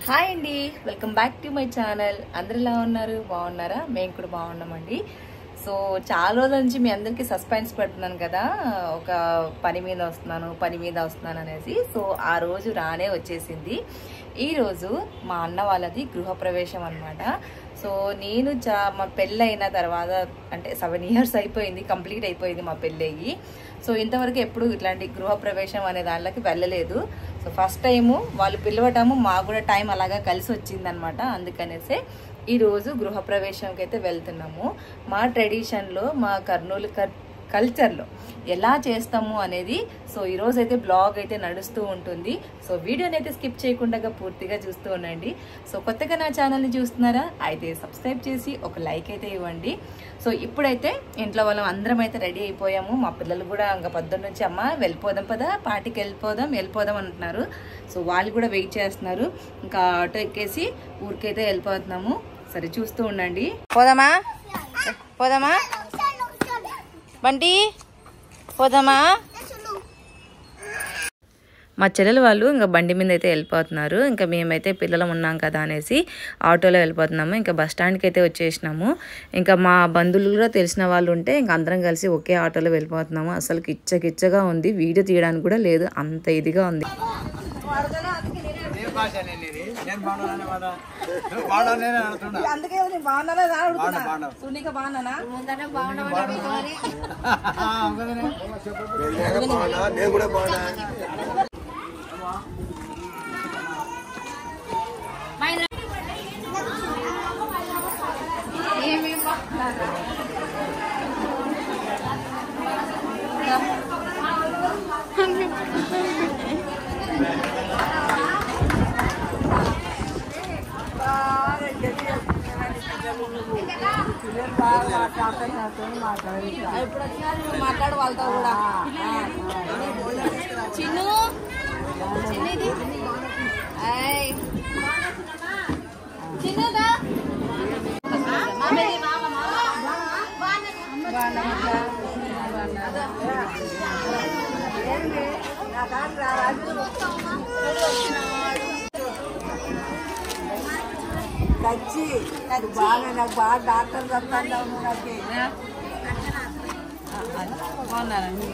Hi అండి, welcome back to my channel. అందరు ఎలా ఉన్నారు? బాగున్నారా? మేము కూడా బాగున్నామండి. సో చాలా రోజుల నుంచి మీ అందరికీ సస్పెన్స్ పెడుతున్నాను కదా, ఒక పని మీద వస్తున్నాను అనేసి. సో ఆ రోజు రానే వచ్చేసింది. ఈరోజు మా అన్న వాళ్ళది గృహప్రవేశం అనమాట. సో నేను మా పెళ్ళి అయిన తర్వాత అంటే 7 years అయిపోయింది, కంప్లీట్ అయిపోయింది మా పెళ్ళి అయ్యి. సో ఇంతవరకు ఎప్పుడు ఇట్లాంటి గృహప్రవేశం అనే దానిలోకి వెళ్ళలేదు. సో ఫస్ట్ టైము వాళ్ళు పిలవటము మాకు కూడా టైం అలాగా కలిసి వచ్చిందనమాట. అందుకనేసే ఈరోజు గృహప్రవేశంకి అయితే వెళ్తున్నాము. మా ట్రెడిషన్లో, మా కర్నూలు కల్చర్లో ఎలా చేస్తాము అనేది సో ఈరోజు అయితే బ్లాగ్ అయితే నడుస్తూ ఉంటుంది. సో వీడియోని అయితే స్కిప్ చేయకుండా పూర్తిగా చూస్తూ ఉండండి. సో కొత్తగా నా ఛానల్ని చూస్తున్నారా అయితే సబ్స్క్రైబ్ చేసి ఒక లైక్ అయితే ఇవ్వండి. సో ఇప్పుడైతే ఇంట్లో వాళ్ళం అందరం అయితే రెడీ అయిపోయాము. మా పిల్లలు కూడా ఇంకా పొద్దున్న నుంచి అమ్మ వెళ్ళిపోదాం పదా, పార్టీకి వెళ్ళిపోదాం అంటున్నారు. సో వాళ్ళు కూడా వెయిట్ చేస్తున్నారు. ఇంకా ఆటో ఎక్కేసి ఊరికైతే వెళ్ళిపోతున్నాము. సరే చూస్తూ ఉండండి. పోదామా బంటి, పోదామా? మా చెల్లెలు వాళ్ళు ఇంకా బండి మీద అయితే వెళ్ళిపోతున్నారు. ఇంకా మేమైతే పిల్లలు ఉన్నాం కదా అనేసి ఆటోలో వెళ్ళిపోతున్నాము. ఇంకా బస్ స్టాండ్కి అయితే వచ్చేసినాము. ఇంకా మా బంధువులు కూడా తెలిసిన వాళ్ళు ఉంటే ఇంకా అందరం కలిసి ఒకే ఆటోలో వెళ్ళిపోతున్నాము. అసలు కిచ్చగా ఉంది, వీడియో తీయడానికి కూడా లేదు, అంత ఇదిగా ఉంది. మాట్లాడు వాళ్ళతో కూడా. చిన్ను చిన్నదా బాగా నాకు బాగా డాక్టర్ చెప్తాను. బాగున్నారండి.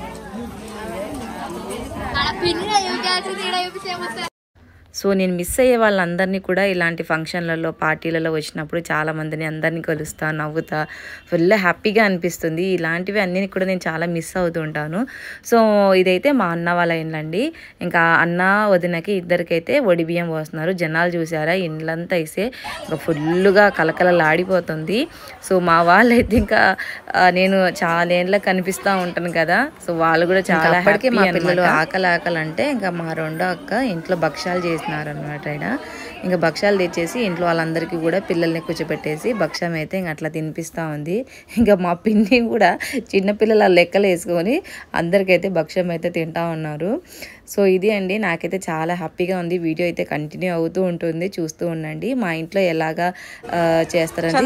సో నేను మిస్ అయ్యే వాళ్ళందరినీ కూడా ఇలాంటి ఫంక్షన్లలో, పార్టీలలో వచ్చినప్పుడు చాలామందిని అందరినీ కలుస్తా, నవ్వుతా, ఫుల్ హ్యాపీగా అనిపిస్తుంది. ఇలాంటివి అన్నీ కూడా నేను చాలా మిస్ అవుతూ ఉంటాను. సో ఇదైతే మా అన్న వాళ్ళ ఇండ్లండి. ఇంకా అన్న వదినకి ఇద్దరికైతే ఒడిబియ్యం పోస్తున్నారు. జనాలు చూసారా, ఇండ్లంతా అయితే ఇంకా ఫుల్గా కలకలలాడిపోతుంది. సో మా వాళ్ళైతే ఇంకా నేను చాలా ఏళ్ళకి కనిపిస్తూ ఉంటాను కదా, సో వాళ్ళు కూడా చాలా హ్యాపీ. మా పిల్లలు ఆకలి అంటే ఇంకా మా రెండో అక్క ఇంట్లో భక్షాలు చేసి అన్నమాట. ఇంకా భక్షాలు తెచ్చేసి ఇంట్లో వాళ్ళందరికీ కూడా పిల్లల్ని కూర్చోబెట్టేసి భక్షం అయితే ఇంక అట్లా తినిపిస్తూ ఉంది. ఇంకా మా పిన్ని కూడా చిన్నపిల్లల లెక్కలు వేసుకొని అందరికైతే భక్షం అయితే తింటా ఉన్నారు. సో ఇది అండి, నాకైతే చాలా హ్యాపీగా ఉంది. వీడియో అయితే కంటిన్యూ అవుతూ ఉంటుంది, చూస్తూ ఉండండి. మా ఇంట్లో ఎలాగా చేస్తారని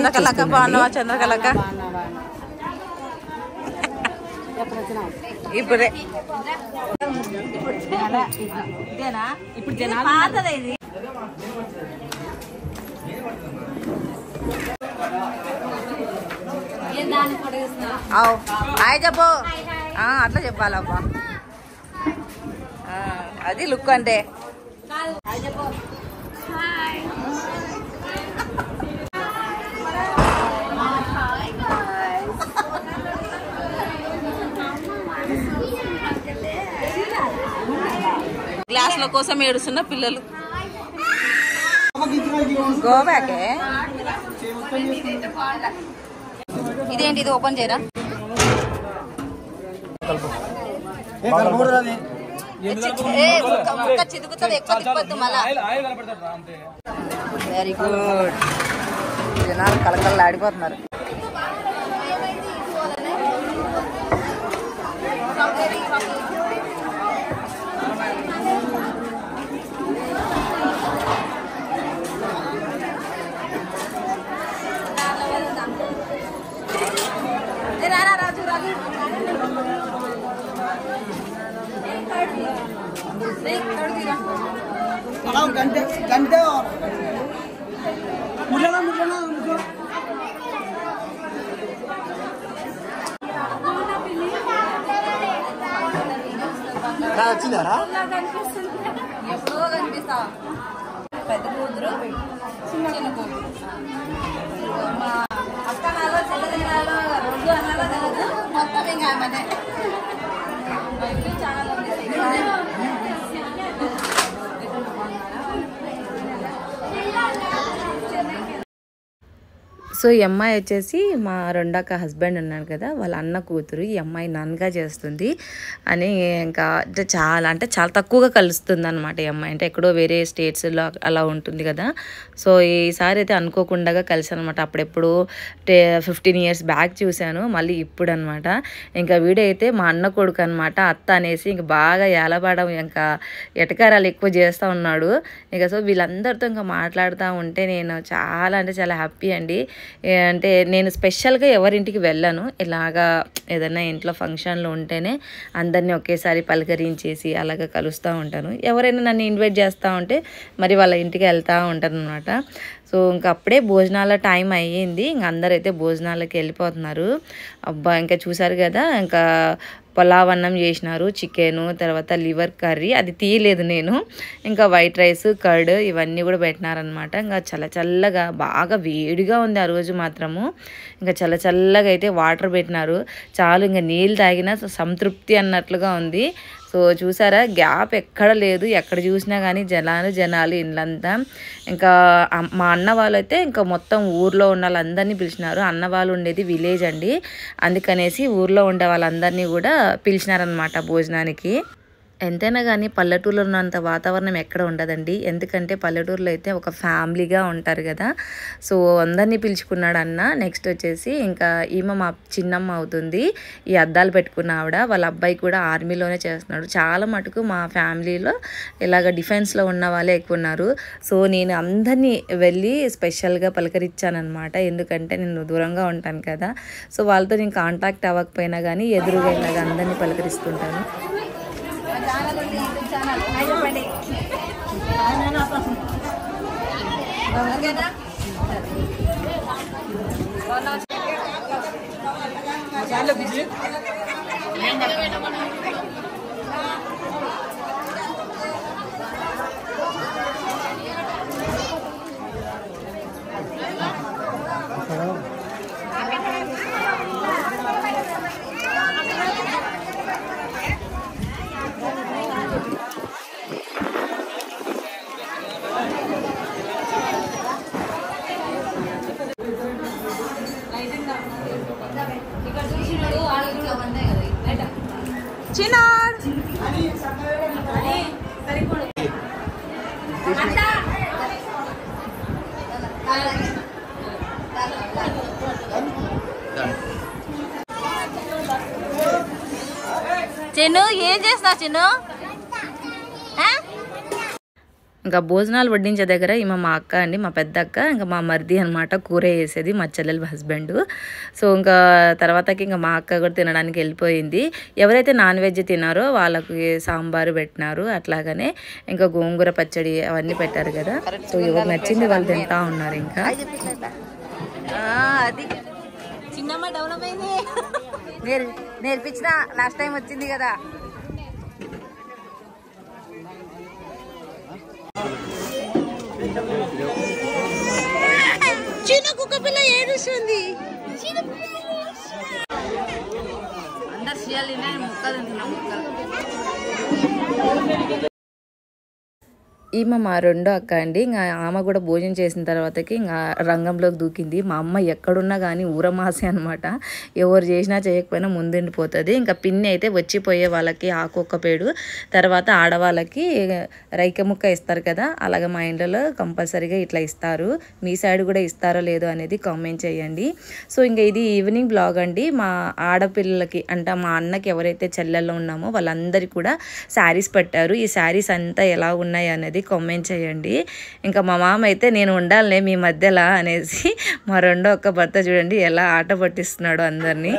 ఇప్పుడే ఇప్పుడు జనాలు చెప్పు, అట్లా చెప్పాలబ్బా, అది లుక్ అంటే. గ్లాసుల కోసం ఏడుస్తున్న పిల్లలు. గోవాకే ఇదేంటి, ఇది ఓపెన్ చేయరా? చిదుకుతుంది, ఎక్కువ తిప్పొద్దు మళ్ళా. Very good. జనాలు కలకల్లా ఆడిపోతున్నారు. घंटे నచ్చిందారా ఎప్పుడో కనిపిస్తా పెద్ద కూతురు చిన్న కూతురు మా అక్క నాలో చెల్లెనాలో రెండు అన్నాలో తెలియదు మొత్తం ఇంకా మనే చాలా సో ఈ అమ్మాయి వచ్చేసి మా రెండక్క హస్బెండ్ ఉన్నాడు కదా వాళ్ళ అన్న కూతురు. ఈ అమ్మాయి నన్గా చేస్తుంది అని ఇంకా చాలా తక్కువగా కలుస్తుంది అనమాట ఈ అమ్మాయి. అంటే ఎక్కడో వేరే స్టేట్స్లో అలా ఉంటుంది కదా. సో ఈసారి అయితే అనుకోకుండా కలిసాను అనమాట. అప్పుడెప్పుడు 15 years బ్యాక్ చూశాను, మళ్ళీ ఇప్పుడు అనమాట. ఇంకా వీడియో అయితే మా అన్న కొడుకు అనమాట, అత్త అనేసి ఇంకా బాగా ఏలబడడం ఇంకా ఎటకారాలు ఎక్కువ చేస్తూ ఉన్నాడు. ఇంకా సో వీళ్ళందరితో ఇంకా మాట్లాడుతూ ఉంటే నేను చాలా హ్యాపీ అండి. అంటే నేను స్పెషల్గా ఎవరింటికి వెళ్ళాను, ఇలాగా ఏదైనా ఇంట్లో ఫంక్షన్లు ఉంటేనే అందరినీ ఒకేసారి పలకరించేసి అలాగా కలుస్తూ ఉంటాను. ఎవరైనా నన్ను ఇన్వైట్ చేస్తూ ఉంటే మరి వాళ్ళ ఇంటికి వెళ్తూ ఉంటాను అనమాట. సో ఇంకా అప్పుడే భోజనాల టైం అయ్యింది, ఇంక అందరైతే భోజనాలకి వెళ్ళిపోతున్నారు. అబ్బా ఇంకా చూసారు కదా, ఇంకా పులావ్ అన్నం చేసినారు, చికెను, తర్వాత లివర్ కర్రీ, అది తీయలేదు నేను, ఇంకా వైట్ రైస్, కర్డ్ ఇవన్నీ కూడా పెట్టినారనమాట. ఇంకా చల్లగా బాగా వేడిగా ఉంది ఆ రోజు మాత్రము. ఇంకా చల్లగా అయితే వాటర్ పెట్టినారు, చాలు ఇంకా నీళ్ళు తాగినా సంతృప్తి అన్నట్లుగా ఉంది. సో చూసారా, గ్యాప్ ఎక్కడ లేదు, ఎక్కడ చూసినా కానీ జనాలు ఇళ్ళంతా. ఇంకా మా అన్న వాళ్ళు అయితే ఇంకా మొత్తం ఊర్లో ఉన్న వాళ్ళందరినీ పిలిచినారు. అన్న వాళ్ళు ఉండేది విలేజ్ అండి, అందుకనేసి ఊర్లో ఉండే వాళ్ళందరినీ కూడా పిలిచినారనమాట భోజనానికి. ఎంతైనా కానీ పల్లెటూరులో ఉన్నంత వాతావరణం ఎక్కడ ఉండదండి. ఎందుకంటే పల్లెటూరులో అయితే ఒక ఫ్యామిలీగా ఉంటారు కదా. సో అందరినీ పిలుచుకున్నాడు అన్న. నెక్స్ట్ వచ్చేసి ఇంకా ఈమె మా చిన్నమ్మ అవుతుంది, ఈ అద్దాలు పెట్టుకున్న ఆవిడ. వాళ్ళ అబ్బాయి కూడా ఆర్మీలోనే చేస్తున్నాడు. చాలా మటుకు మా ఫ్యామిలీలో ఇలాగ డిఫెన్స్లో ఉన్న వాళ్ళే ఎక్కువ ఉన్నారు. సో నేను అందరినీ వెళ్ళి స్పెషల్గా పలకరించానమాట, ఎందుకంటే నేను దూరంగా ఉంటాను కదా. సో వాళ్ళతో నేను కాంటాక్ట్ అవ్వకపోయినా కానీ ఎదురుగా ఇలాగ అందరినీ పలకరిస్తుంటాను. చిన్ను ఏం చేస్తా చిన్ను? ఇంకా భోజనాలు వడ్డించే దగ్గర ఈమె మా అక్క అండి, మా పెద్ద అక్క, ఇంకా మా మరిది అనమాట, కూర వేసేది మా చెల్లెల హస్బెండ్. సో ఇంకా తర్వాతకి ఇంకా మా అక్క కూడా తినడానికి వెళ్ళిపోయింది. ఎవరైతే నాన్ వెజ్ తినారో వాళ్ళకి సాంబారు పెట్టినారు, అట్లాగనే ఇంకా గోంగూర పచ్చడి అవన్నీ పెట్టారు కదా. సో ఎవరు నచ్చింది వాళ్ళు తింటా ఉన్నారు. ఇంకా అది చిన్నమ్మ డెవలప్ అయింది, నేర్పించిన లాస్ట్ టైం వచ్చింది కదా. చిన్న కుక్క పిల్ల ఏడుస్తుంది. అందరు చేయాలి ముక్క తింటున్నాం. ఈమె మా రెండో అక్క అండి. ఇంకా ఆమె కూడా భోజనం చేసిన తర్వాతకి ఇంకా రంగంలోకి దూకింది. మా అమ్మ ఎక్కడున్నా కానీ ఊరమాసే అనమాట, ఎవరు చేసినా చేయకపోయినా ముందుండిపోతుంది. ఇంకా పిన్ని అయితే వచ్చిపోయే వాళ్ళకి ఆకొక్క పేడు, తర్వాత ఆడవాళ్ళకి రైక ముక్క ఇస్తారు కదా, అలాగే మా ఇంట్లో కంపల్సరీగా ఇట్లా ఇస్తారు. మీ సైడ్ కూడా ఇస్తారో లేదో అనేది కామెంట్ చేయండి. సో ఇంకా ఇది ఈవినింగ్ బ్లాగ్ అండి. మా ఆడపిల్లలకి అంటే మా అన్నకి ఎవరైతే చెల్లెల్లో ఉన్నామో వాళ్ళందరికీ కూడా శారీస్ పెట్టారు. ఈ శారీస్ అంతా ఎలా ఉన్నాయి అనేది కామెంట్ చేయండి. ఇంకా మా మామ అయితే నేను ఉండాలనే మీ మధ్యలో అనేసి మా రెండో ఒక్క భర్త చూడండి ఎలా ఆట పట్టిస్తున్నాడు అందరినీ.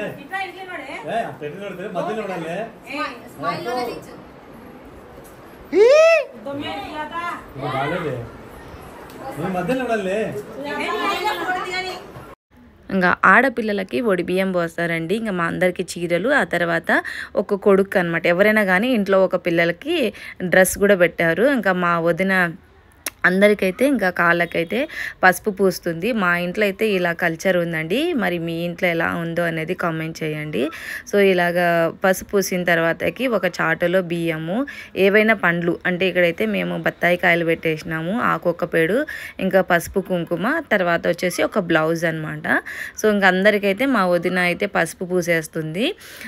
ఇంకా ఆడపిల్లలకి ఒడి బియ్యం పోస్తారండి. ఇంకా మా అందరికీ చీరలు, ఆ తర్వాత ఒక కొడుకు అనమాట. ఎవరైనా కానీ ఇంట్లో ఒక పిల్లలకి డ్రెస్ కూడా పెట్టారు. ఇంకా మా వదిన అందరికైతే ఇంకా కాళ్ళకైతే పసుపు పూస్తుంది. మా ఇంట్లో అయితే ఇలా కల్చర్ ఉందండి. మరి మీ ఇంట్లో ఎలా ఉందో అనేది కామెంట్ చేయండి. సో ఇలాగా పసుపు పూసిన తర్వాతకి ఒక చాటులో బియ్యము, ఏవైనా పండ్లు, అంటే ఇక్కడైతే మేము బత్తాయి కాయలు పెట్టేసినాము, ఆకొక్కపేడు, ఇంకా పసుపు కుంకుమ, తర్వాత వచ్చేసి ఒక బ్లౌజ్ అనమాట. సో ఇంక అందరికైతే మా వదిన అయితే పసుపు పూసేస్తుంది.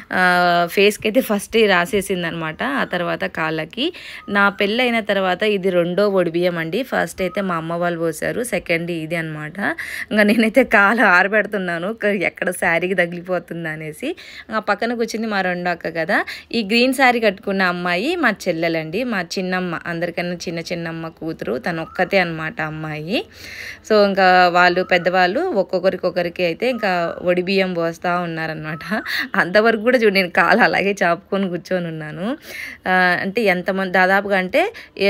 ఫేస్కి అయితే ఫస్ట్ రాసేసింది అనమాట, ఆ తర్వాత కాళ్ళకి. నా పెళ్ళి అయిన తర్వాత ఇది రెండో ఒడిబియ్యం అండి. ఫస్ట్ అయితే మా అమ్మ వాళ్ళు పోసారు, సెకండ్ ఇది అనమాట. ఇంకా నేనైతే కాలు ఆరబెడుతున్నాను ఎక్కడ శారీకి తగిలిపోతుంది అనేసి. ఆ పక్కన కూర్చుంది మా రెండో అక్క కదా. ఈ గ్రీన్ శారీ కట్టుకున్న అమ్మాయి మా చెల్లెలండి, మా చిన్నమ్మ, అందరికన్నా చిన్నమ్మ కూతురు, తను ఒక్కతే అనమాట అమ్మాయి. సో ఇంకా వాళ్ళు పెద్దవాళ్ళు ఒక్కొక్కరికి అయితే ఇంకా ఒడి బియ్యం పోస్తూ ఉన్నారనమాట. అంతవరకు కూడా చూడు నేను కాలు అలాగే చాపుకొని కూర్చొని ఉన్నాను. అంటే ఎంతమంది దాదాపుగా అంటే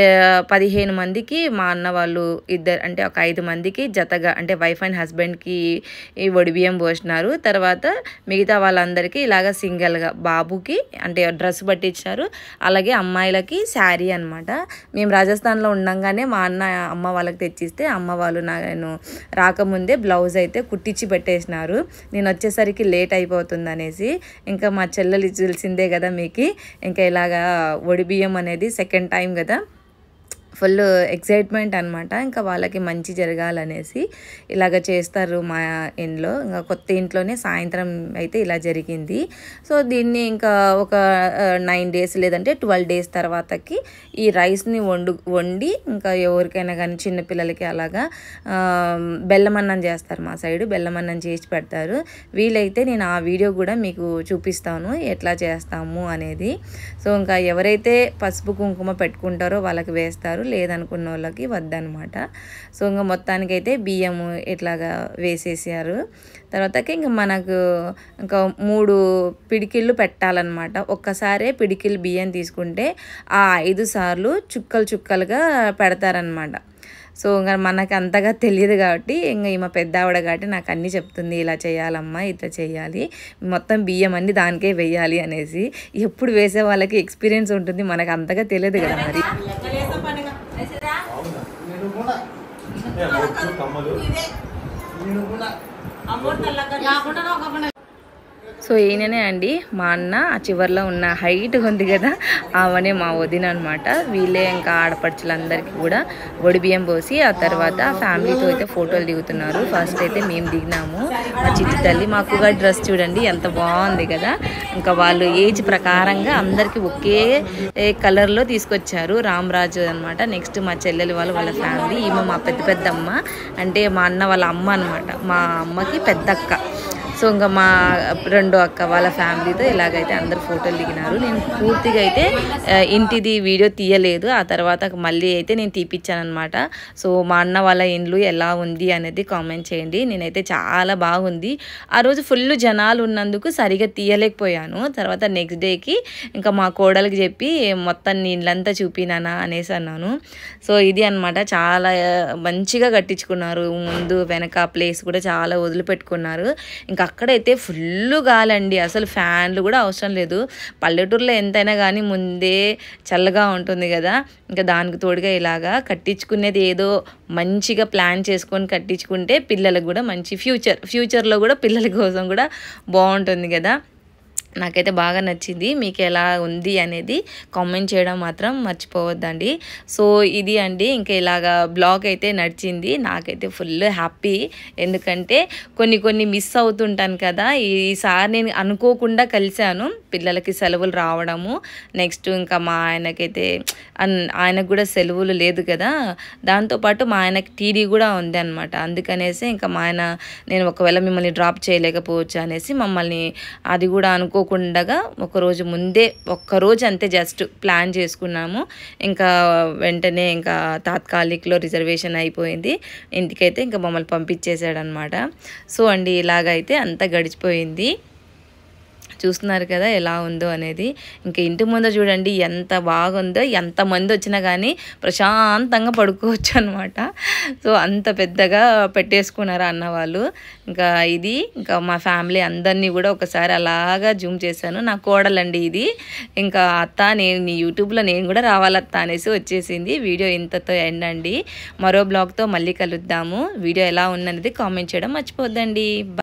15 మందికి మా అన్న వాళ్ళు ఇద్దరు, అంటే ఒక 5 మందికి జతగా, అంటే వైఫ్ అండ్ హస్బెండ్కి ఈ ఒడిబియ్యం పోసినారు. తర్వాత మిగతా వాళ్ళందరికీ ఇలాగ సింగిల్గా బాబుకి అంటే డ్రెస్ పట్టించారు, అలాగే అమ్మాయిలకి శారీ అనమాట. మేము రాజస్థాన్లో ఉండంగానే మా అన్న అమ్మ వాళ్ళకి తెచ్చిస్తే అమ్మ వాళ్ళు నేను రాకముందే బ్లౌజ్ అయితే కుట్టించి పెట్టేసినారు. నేను వచ్చేసరికి లేట్ అయిపోతుంది అనేసి. ఇంకా మా చెల్లెలు తెలిసిందే కదా మీకు, ఇంకా ఇలాగా ఒడిబియ్యం అనేది సెకండ్ టైం కదా, ఫుల్ ఎక్సైట్మెంట్ అనమాట. ఇంకా వాళ్ళకి మంచి జరగాలనేసి ఇలాగ చేస్తారు మా ఇంట్లో. ఇంకా కొత్త ఇంట్లోనే సాయంత్రం అయితే ఇలా జరిగింది. సో దీన్ని ఇంకా ఒక 9 days లేదంటే 12 days తర్వాతకి ఈ రైస్ని వండి ఇంకా ఎవరికైనా కానీ చిన్నపిల్లలకి అలాగా బెల్లమన్నం చేస్తారు. మా సైడు బెల్లమన్నం చేసి పెడతారు. వీలైతే నేను ఆ వీడియో కూడా మీకు చూపిస్తాను ఎట్లా చేస్తాము అనేది. సో ఇంకా ఎవరైతే పసుపు కుంకుమ పెట్టుకుంటారో వాళ్ళకి వేస్తారు, లేదనుకున్న వాళ్ళకి వద్దనమాట. సో ఇంకా మొత్తానికైతే బియ్యము ఇట్లాగా వేసేసారు. తర్వాతకి ఇంకా మనకు ఇంకా 3 పిడికిళ్ళు పెట్టాలన్నమాట. ఒక్కసారే పిడికిళ్ళు బియ్యం తీసుకుంటే ఆ 5 సార్లు చుక్కలుగా పెడతారనమాట. సో ఇంకా మనకు అంతగా తెలియదు కాబట్టి ఇంకా ఈమె పెద్ద ఆవిడ కాబట్టి నాకు అన్నీ చెప్తుంది, ఇలా చేయాలమ్మా, ఇట్లా చేయాలి, మొత్తం బియ్యం అన్నీ దానికే వేయాలి అనేసి. ఎప్పుడు వేసే వాళ్ళకి ఎక్స్పీరియన్స్ ఉంటుంది, మనకు అంతగా తెలియదు కదా మరి. సో ఈయననే అండి మా అన్న, ఆ చివరిలో ఉన్న హైట్ ఉంది కదా ఆమెనే మా వదిన అనమాట. వీళ్ళే ఇంకా ఆడపడుచులందరికీ కూడా ఒడిబియ్యం పోసి ఆ తర్వాత ఫ్యామిలీతో అయితే ఫోటోలు దిగుతున్నారు. ఫస్ట్ అయితే మేము దిగినాము. మా చిట్టి తల్లి, మాకుగా డ్రెస్ చూడండి ఎంత బాగుంది కదా. ఇంకా వాళ్ళు ఏజ్ ప్రకారంగా అందరికీ ఒకే కలర్లో తీసుకొచ్చారు, రామరాజు అనమాట. నెక్స్ట్ మా చెల్లెలు వాళ్ళ ఫ్యామిలీ, ఈమె మా పెద్దమ్మ, అంటే మా అన్న వాళ్ళ అమ్మ అనమాట, మా అమ్మకి పెద్దక్క. సో ఇంకా మా రెండో అక్క వాళ్ళ ఫ్యామిలీతో ఇలాగైతే అందరు ఫోటోలు దిగినారు. నేను పూర్తిగా అయితే ఇంటిది వీడియో తీయలేదు, ఆ తర్వాత మళ్ళీ అయితే నేను తీపిచ్చాను అనమాట. సో మా అన్న వాళ్ళ ఇండ్లు ఎలా ఉంది అనేది కామెంట్ చేయండి. నేనైతే చాలా బాగుంది. ఆ రోజు ఫుల్ జనాలు ఉన్నందుకు సరిగా తీయలేకపోయాను. తర్వాత నెక్స్ట్ డేకి ఇంకా మా కోడలికి చెప్పి మొత్తం నీళ్ళంతా చూపినానా అనేసి అన్నాను. సో ఇది అనమాట, చాలా మంచిగా కట్టించుకున్నారు. ముందు వెనక ప్లేస్ కూడా చాలా వదిలిపెట్టుకున్నారు. ఇంకా అక్కడైతే ఫుల్ గాలండి, అసలు ఫ్యాన్లు కూడా అవసరం లేదు. పల్లెటూరులో ఎంతైనా కానీ ముందే చల్లగా ఉంటుంది కదా. ఇంకా దానికి తోడుగా ఇలాగా కట్టించుకునేది ఏదో మంచిగా ప్లాన్ చేసుకొని కట్టించుకుంటే పిల్లలకు కూడా మంచి ఫ్యూచర్లో కూడా పిల్లల కోసం కూడా బాగుంటుంది కదా. నాకైతే బాగా నచ్చింది. మీకు ఎలా ఉంది అనేది కామెంట్ చేయడం మాత్రం మర్చిపోవద్దండి. సో ఇది అండి, ఇంకా ఇలాగా బ్లాగ్ అయితే నడిచింది. నాకైతే ఫుల్ హ్యాపీ, ఎందుకంటే కొన్ని మిస్ అవుతుంటాను కదా. ఈసారి నేను అనుకోకుండా కలిశాను, పిల్లలకి సెలవులు రావడము, నెక్స్ట్ ఇంకా మా ఆయనకైతే ఆయనకు కూడా సెలవులు లేదు కదా, దాంతోపాటు మా ఆయనకి టీడీ కూడా ఉంది అనమాట. అందుకనేసి ఇంకా మా ఆయన నేను ఒకవేళ మిమ్మల్ని డ్రాప్ చేయలేకపోవచ్చు అనేసి మమ్మల్ని అది కూడా అనుకోకుండా ఒకరోజు ముందే, ఒక్కరోజు అంతే జస్ట్ ప్లాన్ చేసుకున్నాము. ఇంకా వెంటనే ఇంకా తాత్కాలికలో రిజర్వేషన్ అయిపోయింది, ఇంటికైతే ఇంకా మమ్మల్ని పంపించేశాడనమాట. సో అండి ఇలాగైతే అంతా గడిచిపోయింది. చూస్తున్నారు కదా ఎలా ఉందో అనేది. ఇంకా ఇంటి ముందు చూడండి ఎంత బాగుందో, ఎంతమంది వచ్చినా కానీ ప్రశాంతంగా పడుకోవచ్చు అనమాట. సో అంత పెద్దగా పెట్టేసుకున్నారు అన్న వాళ్ళు. ఇంకా ఇది ఇంకా మా ఫ్యామిలీ అందరినీ కూడా ఒకసారి అలాగా జూమ్ చేశాను. నా కోడలండి ఇది. ఇంకా అత్త నేను యూట్యూబ్లో నేను కూడా రావాలత్త అనేసి వచ్చేసింది. వీడియో ఇంతతో ఎండ్ అండి. మరో బ్లాగ్తో మళ్ళీ కలుద్దాము. వీడియో ఎలా ఉందనేది కామెంట్ చేయడం మర్చిపోద్దండి.